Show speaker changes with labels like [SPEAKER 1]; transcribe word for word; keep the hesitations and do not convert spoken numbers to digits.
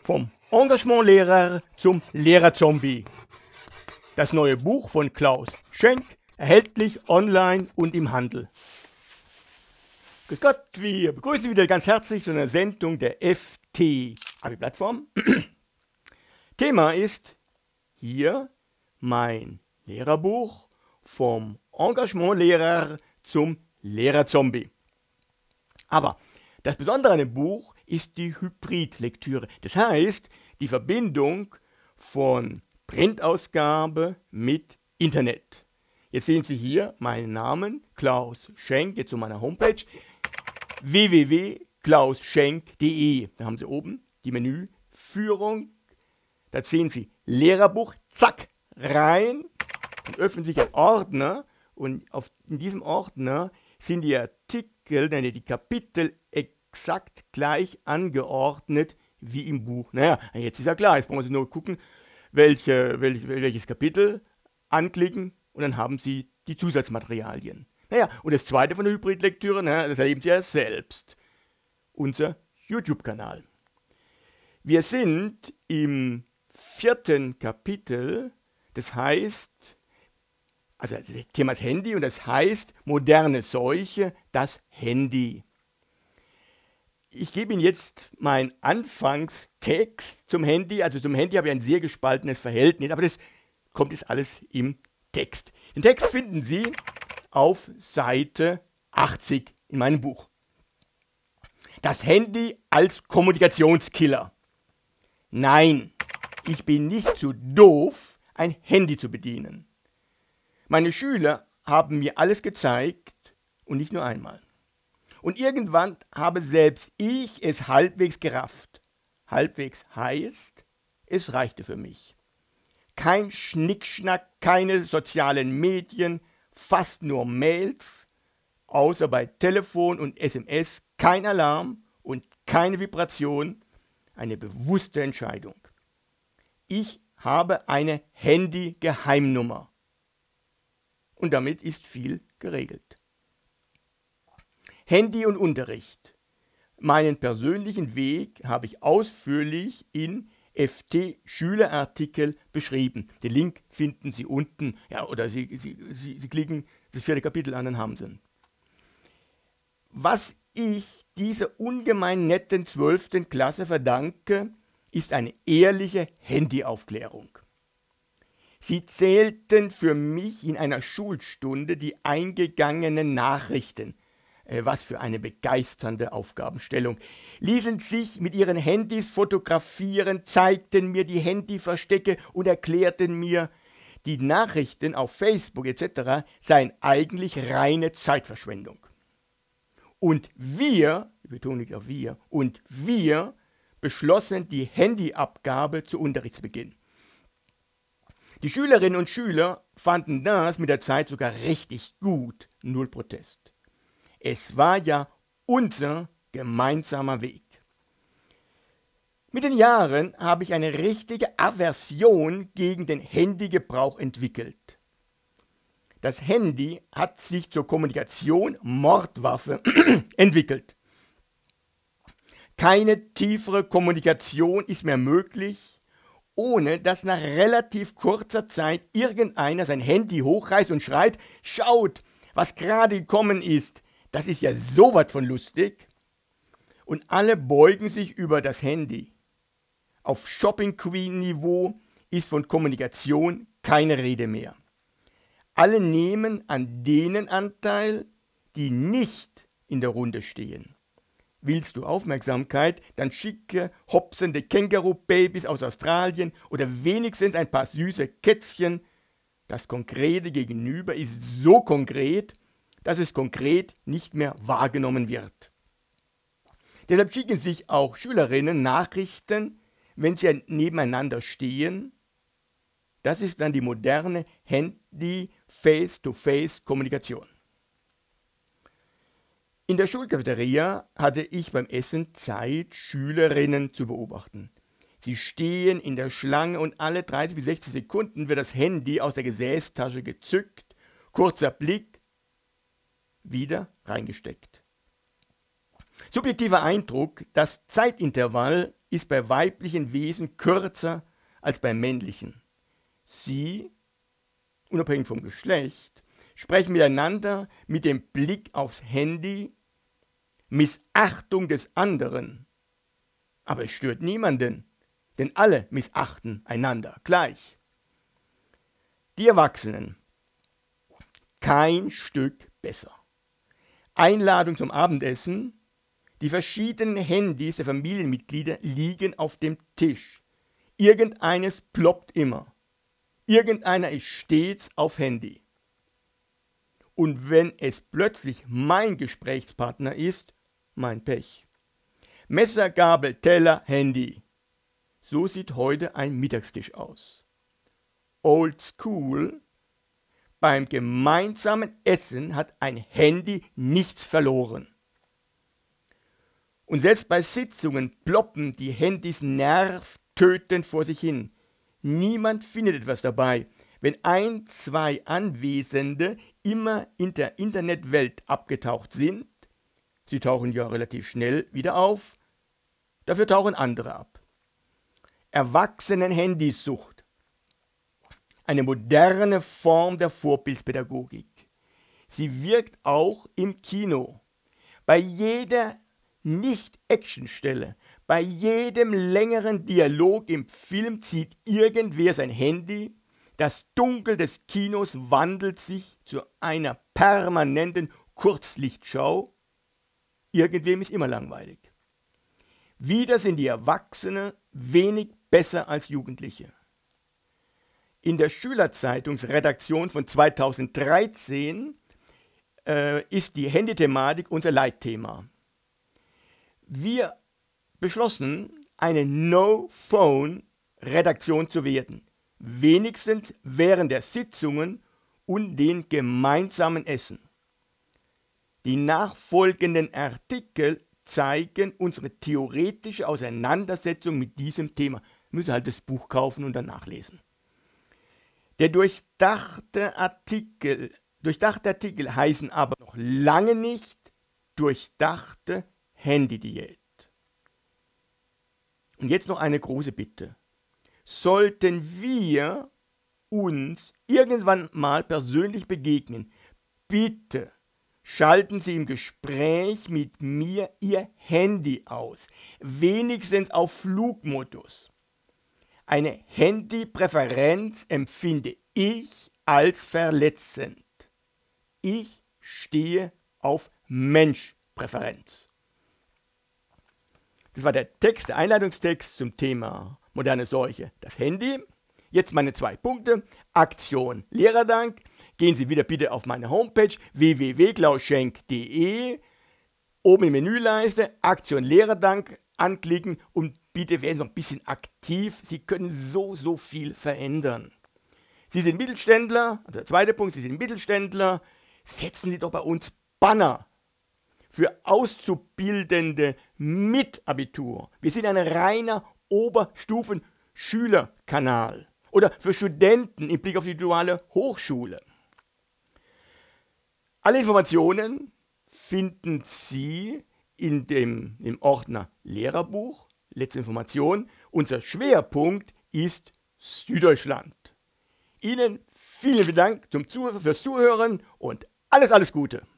[SPEAKER 1] Vom Engagementlehrer zum Lehrerzombie. Das neue Buch von Klaus Schenk, erhältlich online und im Handel. Grüß Gott, wir begrüßen Sie wieder ganz herzlich zu einer Sendung der F T-Abi-Plattform. Thema ist hier mein Lehrerbuch vom Engagementlehrer zum Lehrerzombie. Aber das Besondere an dem Buch ist die Hybridlektüre. Das heißt, die Verbindung von Printausgabe mit Internet. Jetzt sehen Sie hier meinen Namen, Klaus Schenk, jetzt zu meiner Homepage w w w punkt klaus schenk punkt de. Da haben Sie oben die Menüführung. Da sehen Sie Lehrerbuch, zack, rein und öffnen sich ein Ordner. Und auf, in diesem Ordner sind die Artikel, die Kapitel exakt gleich angeordnet wie im Buch. Naja, jetzt ist ja klar, jetzt brauchen Sie nur gucken, welche, welch, welches Kapitel anklicken und dann haben Sie die Zusatzmaterialien. Naja, und das zweite von der Hybridlektüre, naja, das erleben Sie ja selbst. Unser YouTube-Kanal. Wir sind im vierten Kapitel, das heißt, also das Thema ist Handy und das heißt moderne Seuche, das Handy. Ich gebe Ihnen jetzt meinen Anfangstext zum Handy. Also zum Handy habe ich ein sehr gespaltenes Verhältnis, aber das kommt jetzt alles im Text. Den Text finden Sie auf Seite achtzig in meinem Buch. Das Handy als Kommunikationskiller. Nein, ich bin nicht zu doof, ein Handy zu bedienen. Meine Schüler haben mir alles gezeigt und nicht nur einmal. Und irgendwann habe selbst ich es halbwegs gerafft. Halbwegs heißt, es reichte für mich. Kein Schnickschnack, keine sozialen Medien, fast nur Mails, außer bei Telefon und S M S kein Alarm und keine Vibration, eine bewusste Entscheidung. Ich habe eine Handy-Geheimnummer. Und damit ist viel geregelt. Handy und Unterricht. Meinen persönlichen Weg habe ich ausführlich in F T-Schülerartikel beschrieben. Den Link finden Sie unten, ja, oder Sie, Sie, Sie, Sie klicken das vierte Kapitel an, dann haben Sie ihn. Was ich dieser ungemein netten zwölften Klasse verdanke, ist eine ehrliche Handyaufklärung. Sie zählten für mich in einer Schulstunde die eingegangenen Nachrichten. Was für eine begeisternde Aufgabenstellung. Ließen sich mit ihren Handys fotografieren, zeigten mir die Handyverstecke und erklärten mir, die Nachrichten auf Facebook et cetera seien eigentlich reine Zeitverschwendung. Und wir, ich betone auf wir, und wir beschlossen die Handyabgabe zu Unterrichtsbeginn. Die Schülerinnen und Schüler fanden das mit der Zeit sogar richtig gut, null Protest. Es war ja unser gemeinsamer Weg. Mit den Jahren habe ich eine richtige Aversion gegen den Handygebrauch entwickelt. Das Handy hat sich zur Kommunikation Mordwaffe entwickelt. Keine tiefere Kommunikation ist mehr möglich, ohne dass nach relativ kurzer Zeit irgendeiner sein Handy hochreißt und schreit, schaut, was gerade gekommen ist. Das ist ja sowas von lustig. Und alle beugen sich über das Handy. Auf Shopping Queen Niveau ist von Kommunikation keine Rede mehr. Alle nehmen an denen Anteil, die nicht in der Runde stehen. Willst du Aufmerksamkeit, dann schicke hopsende Känguru-Babys aus Australien oder wenigstens ein paar süße Kätzchen. Das konkrete Gegenüber ist so konkret, dass es konkret nicht mehr wahrgenommen wird. Deshalb schicken sich auch Schülerinnen Nachrichten, wenn sie nebeneinander stehen. Das ist dann die moderne Handy-Face-to-Face-Kommunikation. In der Schulcafeteria hatte ich beim Essen Zeit, Schülerinnen zu beobachten. Sie stehen in der Schlange und alle dreißig bis sechzig Sekunden wird das Handy aus der Gesäßtasche gezückt, kurzer Blick, wieder reingesteckt. Subjektiver Eindruck, das Zeitintervall ist bei weiblichen Wesen kürzer als bei männlichen. Sie, unabhängig vom Geschlecht, sprechen miteinander mit dem Blick aufs Handy, Missachtung des anderen. Aber es stört niemanden, denn alle missachten einander gleich. Die Erwachsenen, kein Stück besser. Einladung zum Abendessen, die verschiedenen Handys der Familienmitglieder liegen auf dem Tisch. Irgendeines ploppt immer. Irgendeiner ist stets auf Handy. Und wenn es plötzlich mein Gesprächspartner ist, mein Pech. Messer, Gabel, Teller, Handy. So sieht heute ein Mittagstisch aus. Old School. Beim gemeinsamen Essen hat ein Handy nichts verloren. Und selbst bei Sitzungen ploppen die Handys nervtötend vor sich hin. Niemand findet etwas dabei, wenn ein, zwei Anwesende immer in der Internetwelt abgetaucht sind. Sie tauchen ja relativ schnell wieder auf, dafür tauchen andere ab. Erwachsenen-Handysucht. Eine moderne Form der Vorbildpädagogik. Sie wirkt auch im Kino. Bei jeder Nicht-Action-Stelle, bei jedem längeren Dialog im Film zieht irgendwer sein Handy. Das Dunkel des Kinos wandelt sich zu einer permanenten Kurzlichtschau. Irgendwem ist immer langweilig. Wieder sind die Erwachsenen wenig besser als Jugendliche. In der Schülerzeitungsredaktion von zweitausenddreizehn äh, ist die Handythematik unser Leitthema. Wir beschlossen, eine No-Phone-Redaktion zu werden. Wenigstens während der Sitzungen und den gemeinsamen Essen. Die nachfolgenden Artikel zeigen unsere theoretische Auseinandersetzung mit diesem Thema. Wir müssen halt das Buch kaufen und dann nachlesen. Der durchdachte Artikel, durchdachte Artikel heißen aber noch lange nicht durchdachte Handydiät. Und jetzt noch eine große Bitte. Sollten wir uns irgendwann mal persönlich begegnen, bitte schalten Sie im Gespräch mit mir Ihr Handy aus, wenigstens auf Flugmodus. Eine Handypräferenz empfinde ich als verletzend. Ich stehe auf Menschpräferenz. Das war der Text, der Einleitungstext zum Thema moderne Seuche, das Handy. Jetzt meine zwei Punkte. Aktion Lehrerdank. Gehen Sie wieder bitte auf meine Homepage w w w punkt klaus schenk punkt d e. Oben in der Menüleiste Aktion Lehrerdank anklicken und bitte werden Sie noch ein bisschen aktiv. Sie können so, so viel verändern. Sie sind Mittelständler, also der zweite Punkt, Sie sind Mittelständler. Setzen Sie doch bei uns Banner für Auszubildende mit Abitur. Wir sind ein reiner Oberstufen-Schülerkanal. Oder für Studenten im Blick auf die duale Hochschule. Alle Informationen finden Sie in dem, im Ordner Lehrerbuch. Letzte Information. Unser Schwerpunkt ist Süddeutschland. Ihnen vielen Dank zum Zuh- fürs Zuhören und alles, alles Gute.